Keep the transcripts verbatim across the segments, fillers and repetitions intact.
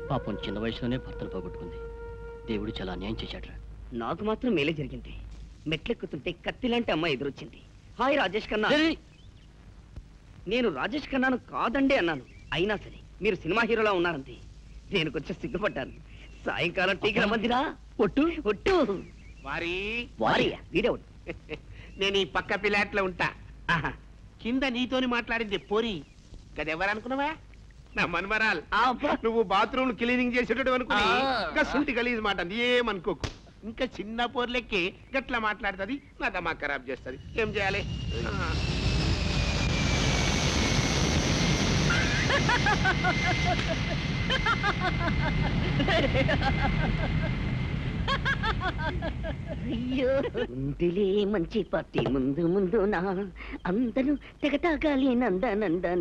పాపం చిన్న వయసులోనే భర్తను పోగొట్టుకుంది. దేవుడు చాలా అన్యాయం చేశాడు. నాకు మాత్రం మేలే జరిగింది. మెట్లెక్కుతుంటే కత్తి లాంటి అమ్మాయి ఎదురొచ్చింది. హాయ్ రాజేష్ ఖన్నా. నేను రాజేష్ ఖన్నాను కాదండి అన్నాను. అయినా సరే మీరు సినిమా హీరోలా ఉన్నారంతే. నేను కొంచెం సిగ్గుపడ్డాను. సాయంకాలం టీకి రమ్మందిరా. ఒట్టు ఒట్టు వారి వారియా వీడేవుడు. నేను ఈ పక్క పిల్లాట్లో ఉంటా. కింద నీతోని మాట్లాడింది పోరి గదెవరనుకున్నావా? నా మన్మరాల్. నువ్వు బాత్రూమ్ క్లీనింగ్ చేసేటట్టు అనుకుని ఇంకా సుంటి గలీజ్ మాట ఏమనుకోకు. ఇంకా చిన్న పోర్లెక్కి గట్లా మాట్లాడుతుంది, నా దమా ఖరాబ్ చేస్తుంది. ఏం చేయాలి? అయ్యో ముందులే మంచి పార్టీ ముందు ముందు నా అందరూ తెగతాగాలి నందనందన.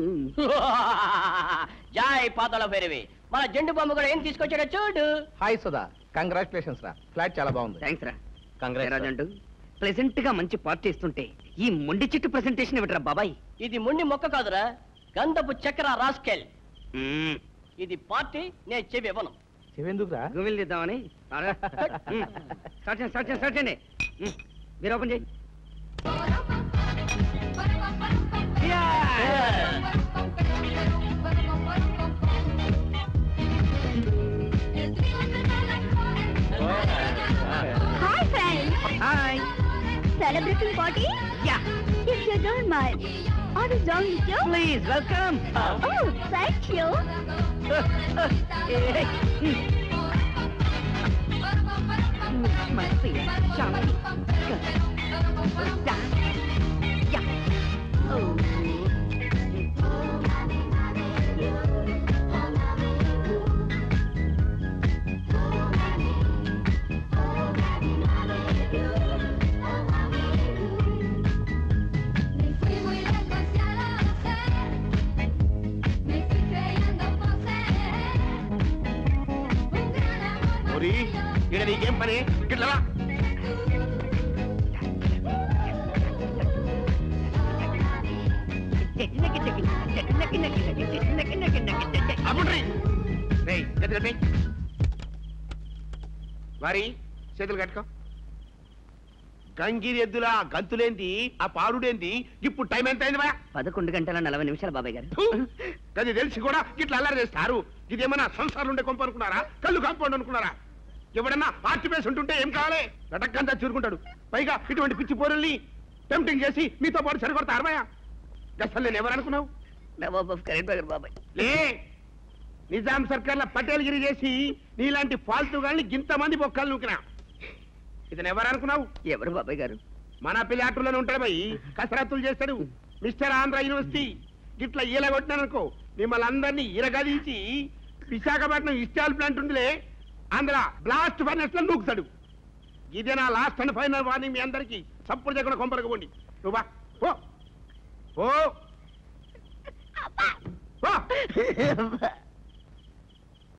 జాయ్ పాతాళ భైరవి. మన జెండు బాంబు కూడా ఏం తీసుకొచ్చాడో చూడు. హాయ్ సుధా, కంగ్రాచులేషన్స్ రా. ఫ్లాట్ చాలా బాగుంది. థ్యాంక్స్ రా. కంగ్రాజండు. ప్రెసెంట్ గా మంచి పార్టీ ఇస్తుంటే ఈ మొండి చెట్టు ప్రెసెంటేషన్ ఇవ్వట్రా బాబాయ్. ఇది మొండి మొక్క కాదురా, గంధపు చక్ర రాస్కెల్. ఇది పార్టీ, నేను చెవి ఇవ్వను. చెవెందుకురా? గుమిల్ తీద్దామని. స్టార్ట్ చేయండి స్టార్ట్ చేయండి స్టార్ట్ చేయండి. మీరు ఓపెన్ చేయి. Hi friends. Hi. Celebrating party? Yeah. If you don't mind, I will join with you. Please welcome. Oh, thank you. My Priya, Shanti. Yeah. Oh. ఇక్కడ నీకేం పని? ఇట్లా వారి చేతులు కట్టుకో. గంగిరి ఎద్దులా గంతులేంది, ఆ పాడుడేంది? ఇప్పుడు టైం ఎంత అయింది? పదకొండు గంటల నలభై నిమిషాలు బాబాయ్ గారు. అది తెలిసి కూడా ఇట్లా అల్లరి చేస్తారు. ఇదేమన్నా సంసారం ఉండే కొంప అనుకున్నారా? కళ్ళు కాంపౌండ్ అనుకున్నారా? ఎవడన్నా పార్టీ పేసి ఉంటుంటే ఏం కావాలి? రటక్కంతా చూరుకుంటాడు. పైగా ఇటువంటి పిచ్చి పోరుల్ని టెంప్టింగ్ చేసి మీతో పాటు సరికొడతారు. అరవయా అసలు నేను ఎవరనుకున్నావు? బాబాయ్ లే, నిజాం సర్కార్ల పటేల్ గిరి చేసి నీలాంటి ఫాల్తూ గాని ఇంతమంది బొక్కలు నూకినా. ఇతను ఎవరనుకున్నావు? ఎవరు బాబాయ్ గారు? మన పిల్లాటూరులోనే ఉంటాడు భయ్. కసరత్తులు చేస్తాడు. Mister Andhra university. గిట్లా ఈల కొట్టినాననుకో మిమ్మల్ని అందరినీ ఇరగదీసి విశాఖపట్నం ఇస్టాల్ ప్లాంట్ ఉందిలే, అందులో బ్లాస్ట్ ఫైనల్స్ లో నూకుతాడు. ఇదే నా లాస్ట్ అండ్ ఫైనల్ వార్నింగ్ మీ అందరికి. చప్పుడు చేయకుండా కొంపలకు పోండి. నువ్వా ఓ ఓ